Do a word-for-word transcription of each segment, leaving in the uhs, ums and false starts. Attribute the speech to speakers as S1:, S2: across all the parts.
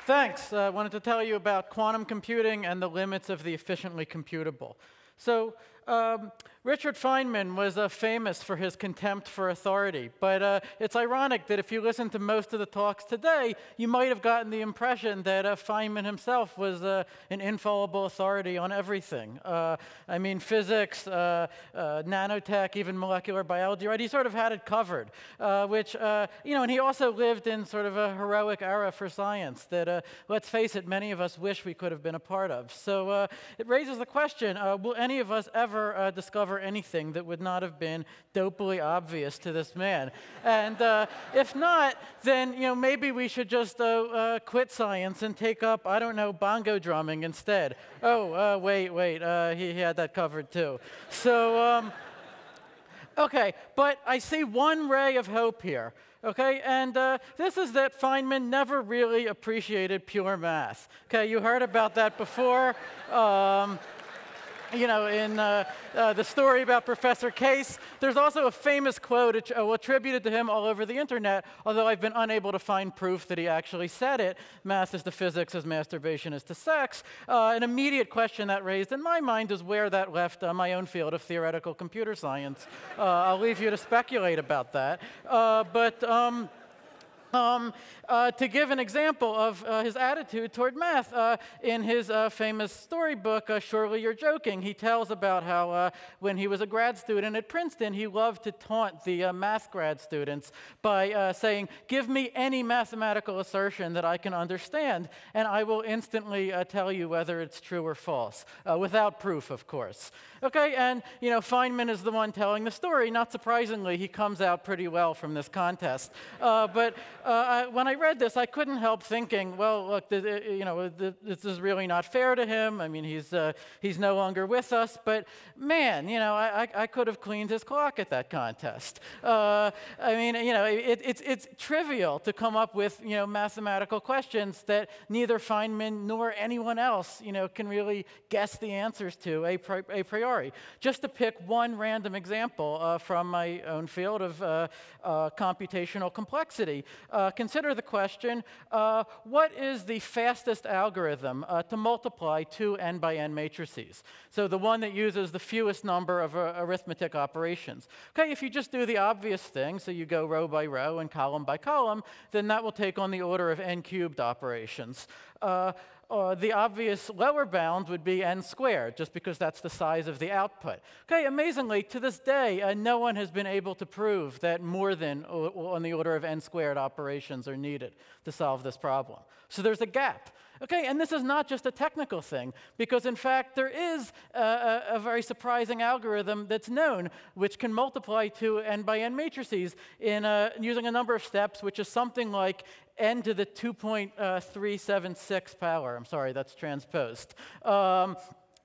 S1: Thanks. I uh, wanted to tell you about quantum computing and the limits of the efficiently computable. So um, Richard Feynman was uh, famous for his contempt for authority, but uh, it's ironic that if you listen to most of the talks today, you might have gotten the impression that uh, Feynman himself was uh, an infallible authority on everything. Uh, I mean, physics, uh, uh, nanotech, even molecular biology, right? He sort of had it covered, uh, which, uh, you know, and he also lived in sort of a heroic era for science that, uh, let's face it, many of us wish we could have been a part of. So uh, it raises the question, uh, will any of us ever uh, discover anything that would not have been dopely obvious to this man? And uh, if not, then you know maybe we should just uh, uh, quit science and take up, I don't know, bongo drumming instead. Oh, uh, wait, wait, uh, he, he had that covered too. So, um, okay, but I see one ray of hope here. Okay, and uh, this is that Feynman never really appreciated pure math. Okay, you heard about that before. Um, You know, in uh, uh, the story about Professor Case, there's also a famous quote att attributed to him all over the internet, although I've been unable to find proof that he actually said it. Math is to physics as masturbation is to sex. Uh, an immediate question that raised in my mind is where that left uh, my own field of theoretical computer science. Uh, I'll leave you to speculate about that. Uh, but... Um, Um, uh, to give an example of uh, his attitude toward math, uh, in his uh, famous storybook, uh, Surely You're Joking, he tells about how uh, when he was a grad student at Princeton, he loved to taunt the uh, math grad students by uh, saying, give me any mathematical assertion that I can understand, and I will instantly uh, tell you whether it's true or false, uh, without proof, of course. Okay, and you know, Feynman is the one telling the story. Not surprisingly, he comes out pretty well from this contest. Uh, but Uh, I, when I read this, I couldn't help thinking, well, look, the, the, you know, the, this is really not fair to him. I mean, he's, uh, he's no longer with us. But man, you know, I, I, I could have cleaned his clock at that contest. Uh, I mean, you know, it, it's, it's trivial to come up with, you know, mathematical questions that neither Feynman nor anyone else, you know, can really guess the answers to a, pri a priori. Just to pick one random example uh, from my own field of uh, uh, computational complexity. Uh, consider the question, uh, what is the fastest algorithm uh, to multiply two n by n matrices? So the one that uses the fewest number of uh, arithmetic operations. Okay, if you just do the obvious thing, so you go row by row and column by column, then that will take on the order of n cubed operations. Uh, Uh, the obvious lower bound would be n squared, just because that's the size of the output. Okay, amazingly, to this day, uh, no one has been able to prove that more than uh, on the order of n squared operations are needed to solve this problem. So there's a gap. Okay, and this is not just a technical thing, because in fact there is a, a, a very surprising algorithm that's known, which can multiply two n by n matrices in a, using a number of steps, which is something like n to the two point three seven six power. I'm sorry, that's transposed. Um,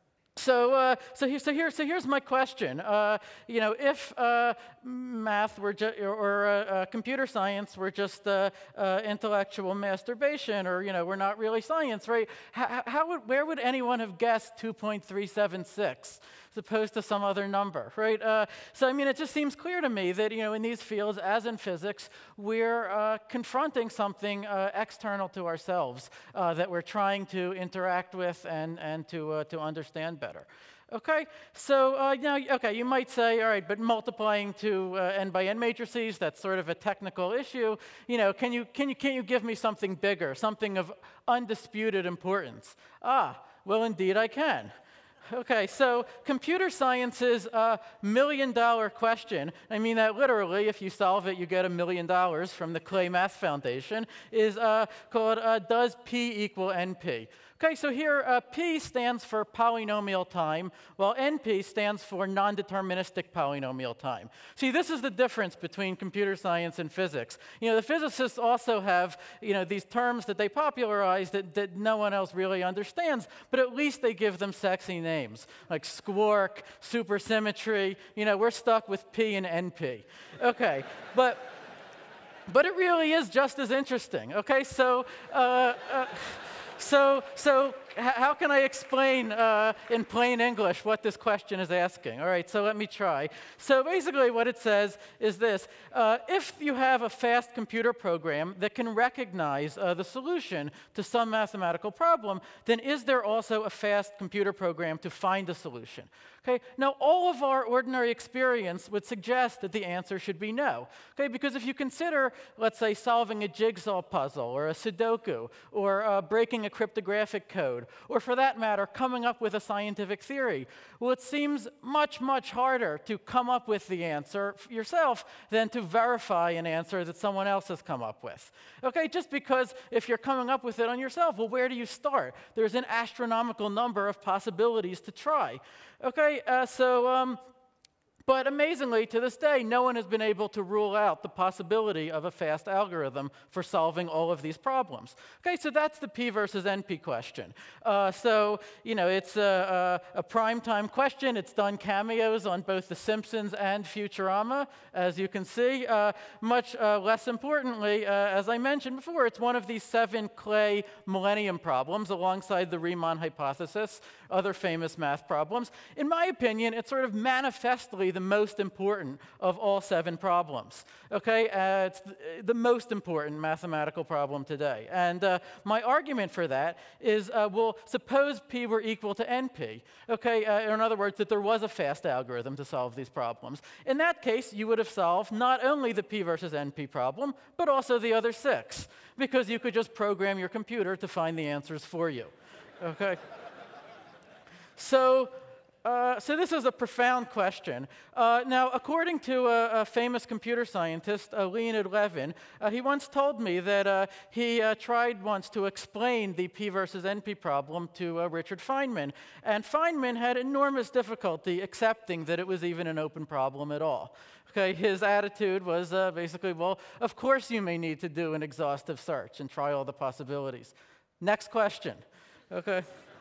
S1: So, uh, so, here, so, here, so here's my question. Uh, you know, if uh, math were ju or, or uh, uh, computer science were just uh, uh, intellectual masturbation, or you know, we're not really science, right? How, how would, where would anyone have guessed two point three seven six as opposed to some other number, right? Uh, so, I mean, it just seems clear to me that you know, in these fields, as in physics, we're uh, confronting something uh, external to ourselves uh, that we're trying to interact with and and to uh, to understand better. Better. Okay, so uh, now, okay, you might say, all right, but multiplying to uh, n by n matrices, that's sort of a technical issue. You know, can you can you can you give me something bigger, something of undisputed importance? Ah, well, indeed, I can. Okay, so computer science's uh, million-dollar question, I mean that literally, if you solve it, you get a million dollars from the Clay Math Foundation, is uh, called uh, does P equal N P? Okay, so here uh, P stands for polynomial time, while N P stands for non-deterministic polynomial time. See, this is the difference between computer science and physics. You know, the physicists also have, you know, these terms that they popularized that, that no one else really understands, but at least they give them sexy names, like squark, supersymmetry. You know, we're stuck with P and N P. Okay, but, but it really is just as interesting. Okay, so, uh, uh, So, so how can I explain uh, in plain English what this question is asking? All right, so let me try. So basically what it says is this. Uh, if you have a fast computer program that can recognize uh, the solution to some mathematical problem, then is there also a fast computer program to find a solution? Okay, now all of our ordinary experience would suggest that the answer should be no. Okay, because if you consider, let's say, solving a jigsaw puzzle or a Sudoku or uh, breaking a cryptographic code, or for that matter, coming up with a scientific theory, well, it seems much, much harder to come up with the answer yourself than to verify an answer that someone else has come up with. Okay, just because if you're coming up with it on yourself, well, where do you start? There's an astronomical number of possibilities to try. Okay, uh, so, um, but amazingly, to this day, no one has been able to rule out the possibility of a fast algorithm for solving all of these problems. Okay, so that's the P versus N P question. Uh, so, you know, it's a, a, a prime-time question. It's done cameos on both The Simpsons and Futurama, as you can see. Uh, much uh, less importantly, uh, as I mentioned before, it's one of these seven Clay millennium problems alongside the Riemann hypothesis, other famous math problems. In my opinion, it's sort of manifestly the most important of all seven problems. Okay, uh, it's th the most important mathematical problem today. And uh, my argument for that is, uh, well, suppose P were equal to N P. Okay, uh, in other words, that there was a fast algorithm to solve these problems. In that case, you would have solved not only the P versus N P problem, but also the other six, because you could just program your computer to find the answers for you. Okay. So, uh, so this is a profound question. Uh, now, according to a, a famous computer scientist, uh, LEONID LEVIN, uh, he once told me that uh, he uh, tried once to explain the P versus N P problem to uh, Richard Feynman. And Feynman had enormous difficulty accepting that it was even an open problem at all. Okay, his attitude was uh, basically, well, of course you may need to do an exhaustive search and try all the possibilities. Next question. Okay.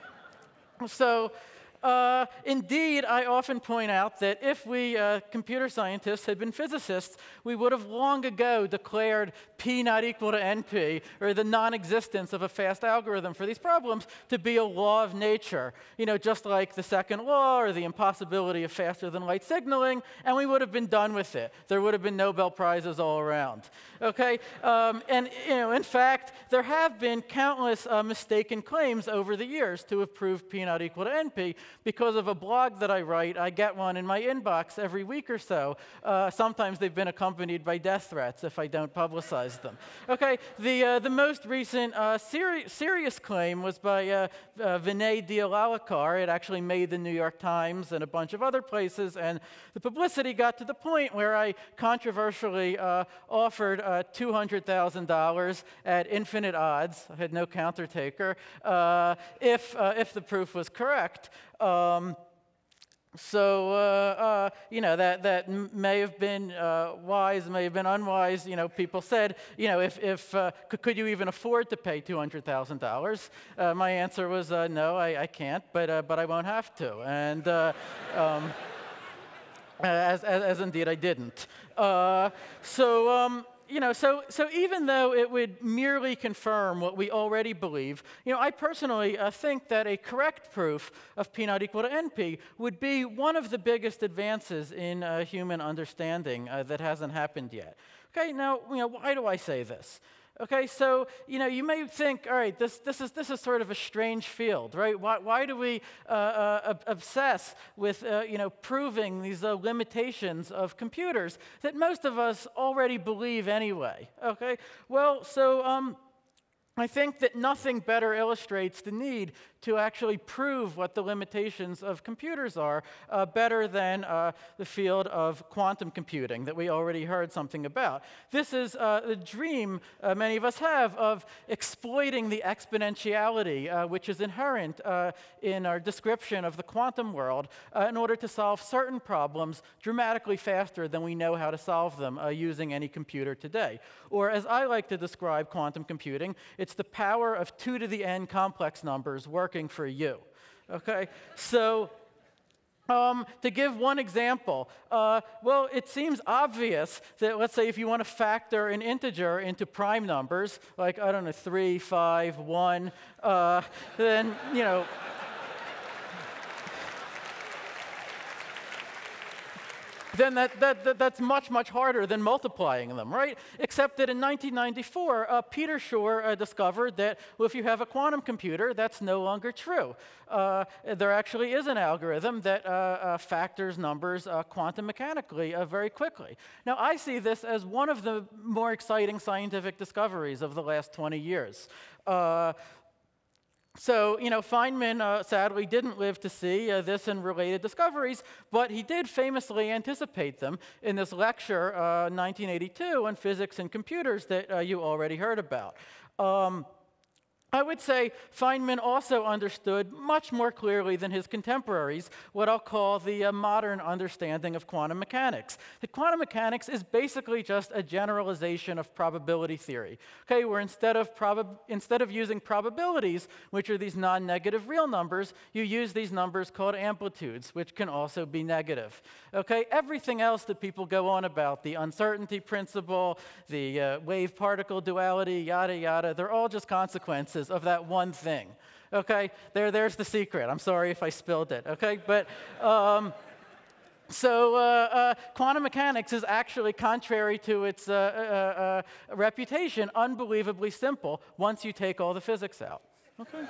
S1: So, uh, indeed, I often point out that if we uh, computer scientists had been physicists, we would have long ago declared P not equal to N P, or the non-existence of a fast algorithm for these problems, to be a law of nature. You know, just like the second law or the impossibility of faster-than-light signaling, and we would have been done with it. There would have been Nobel Prizes all around. Okay, um, and you know, in fact, there have been countless uh, mistaken claims over the years to have proved P not equal to N P. Because of a blog that I write, I get one in my inbox every week or so. Uh, sometimes they've been accompanied by death threats if I don't publicize them. Okay, the, uh, the most recent uh, seri serious claim was by uh, uh, Vinay Dialalakar. It actually made the New York Times and a bunch of other places, and the publicity got to the point where I controversially uh, offered uh, two hundred thousand dollars at infinite odds. I had no counter-taker, uh, if, uh, if the proof was correct. Um, so, uh, uh, you know, that, that may have been uh, wise, may have been unwise. You know, people said, you know, if, if uh, could, could you even afford to pay two hundred thousand dollars? Uh, my answer was, uh, no, I, I can't, but, uh, but I won't have to. And uh, um, as, as, as indeed I didn't. Uh, so, um, You know, so, so even though it would merely confirm what we already believe, you know, I personally uh, think that a correct proof of P not equal to N P would be one of the biggest advances in uh, human understanding uh, that hasn't happened yet. Okay, now, you know, why do I say this? Okay, so, you know, you may think, all right, this, this, is, this is sort of a strange field, right? Why, why do we uh, uh, obsess with, uh, you know, proving these uh, limitations of computers that most of us already believe anyway, okay? Well, so um, I think that nothing better illustrates the need to actually prove what the limitations of computers are uh, better than uh, the field of quantum computing that we already heard something about. This is uh, the dream uh, many of us have of exploiting the exponentiality uh, which is inherent uh, in our description of the quantum world uh, in order to solve certain problems dramatically faster than we know how to solve them uh, using any computer today. Or as I like to describe quantum computing, it's the power of two to the n complex numbers working for you. Okay, so Um, to give one example, uh, well, it seems obvious that, let's say, if you want to factor an integer into prime numbers, like, I don't know, three, five, one, uh, then, you know, then that, that, that, that's much, much harder than multiplying them, right? Except that in nineteen ninety-four, uh, Peter Shor uh, discovered that, well, if you have a quantum computer, that's no longer true. Uh, there actually is an algorithm that uh, uh, factors numbers uh, quantum mechanically uh, very quickly. Now, I see this as one of the more exciting scientific discoveries of the last twenty years. Uh, So, you know, Feynman uh, sadly didn't live to see uh, this and related discoveries, but he did famously anticipate them in this lecture, uh, nineteen eighty-two, on physics and computers that uh, you already heard about. Um, I would say Feynman also understood much more clearly than his contemporaries what I'll call the uh, modern understanding of quantum mechanics. The quantum mechanics is basically just a generalization of probability theory, okay, where instead of, prob instead of using probabilities, which are these non-negative real numbers, you use these numbers called amplitudes, which can also be negative. Okay, everything else that people go on about, the uncertainty principle, the uh, wave-particle duality, yada, yada, they're all just consequences of that one thing, okay? There, there's the secret. I'm sorry if I spilled it, okay? But, um, so uh, uh, quantum mechanics is actually, contrary to its uh, uh, uh, reputation, unbelievably simple once you take all the physics out, okay?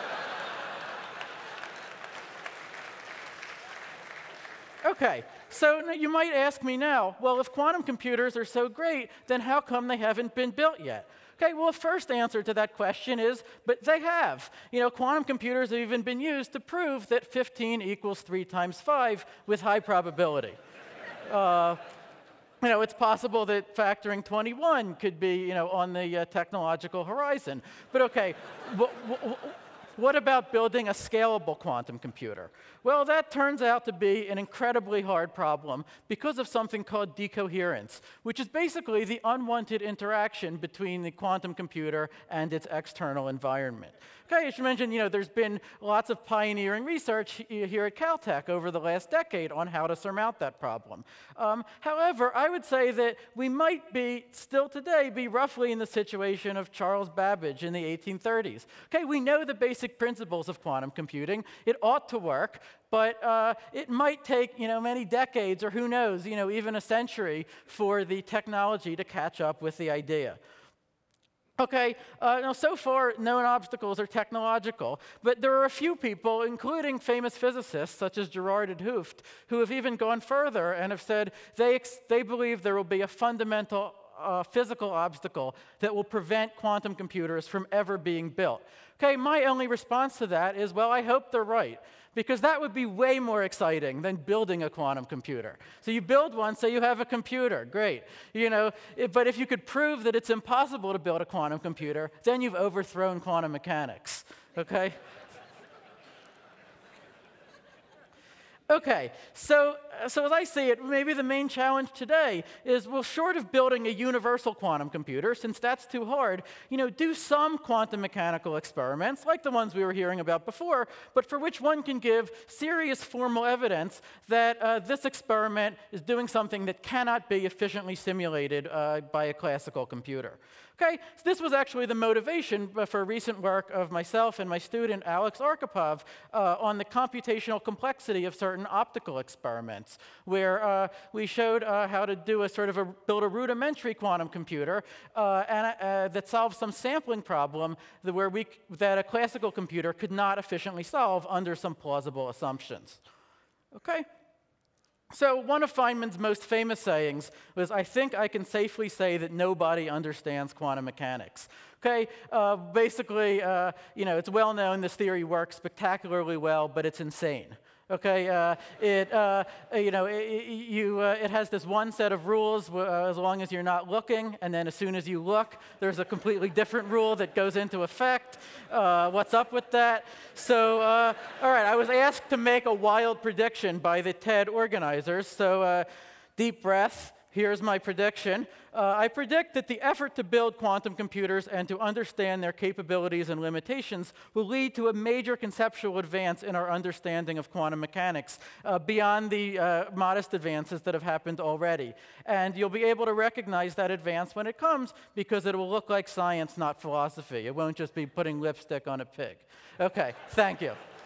S1: Okay, so you might ask me now, well, if quantum computers are so great, then how come they haven't been built yet? Okay, well, the first answer to that question is, but they have. You know, quantum computers have even been used to prove that fifteen equals three times five with high probability. uh, you know, it's possible that factoring twenty-one could be, you know, on the uh, technological horizon. But okay, what about building a scalable quantum computer? Well, that turns out to be an incredibly hard problem because of something called decoherence, which is basically the unwanted interaction between the quantum computer and its external environment. Okay, I should mention, you know, there's been lots of pioneering research here at Caltech over the last decade on how to surmount that problem. Um, however, I would say that we might be, still today, be roughly in the situation of Charles Babbage in the eighteen thirties. Okay, we know the basic principles of quantum computing. It ought to work, but uh, it might take, you know, many decades, or who knows, you know, even a century for the technology to catch up with the idea. Okay, uh, now so far known obstacles are technological, but there are a few people, including famous physicists such as Gerard and Hooft, who have even gone further and have said they, ex they believe there will be a fundamental uh, physical obstacle that will prevent quantum computers from ever being built. Okay, my only response to that is, well, I hope they're right, because that would be way more exciting than building a quantum computer. So you build one, so you have a computer, great. You know, if, but if you could prove that it's impossible to build a quantum computer, then you've overthrown quantum mechanics, okay? Okay, so, so as I see it, maybe the main challenge today is, well, short of building a universal quantum computer, since that's too hard, you know, do some quantum mechanical experiments, like the ones we were hearing about before, but for which one can give serious formal evidence that uh, this experiment is doing something that cannot be efficiently simulated uh, by a classical computer. Okay, so this was actually the motivation for recent work of myself and my student Alex Arkhipov uh, on the computational complexity of certain optical experiments, where uh, we showed uh, how to do a sort of a, build a rudimentary quantum computer uh, and, uh, that solves some sampling problem that, where we, that a classical computer could not efficiently solve under some plausible assumptions. Okay? So one of Feynman's most famous sayings was, I think I can safely say that nobody understands quantum mechanics. Okay, uh, basically, uh, you know, it's well known this theory works spectacularly well, but it's insane. Okay, uh, it, uh, you know, it, you, uh, it has this one set of rules uh, as long as you're not looking, and then as soon as you look, there's a completely different rule that goes into effect. Uh, what's up with that? So, uh, all right, I was asked to make a wild prediction by the TED organizers, so uh, deep breath. Here's my prediction. Uh, I predict that the effort to build quantum computers and to understand their capabilities and limitations will lead to a major conceptual advance in our understanding of quantum mechanics, uh, beyond the uh, modest advances that have happened already. And you'll be able to recognize that advance when it comes, because it will look like science, not philosophy. It won't just be putting lipstick on a pig. Okay, thank you.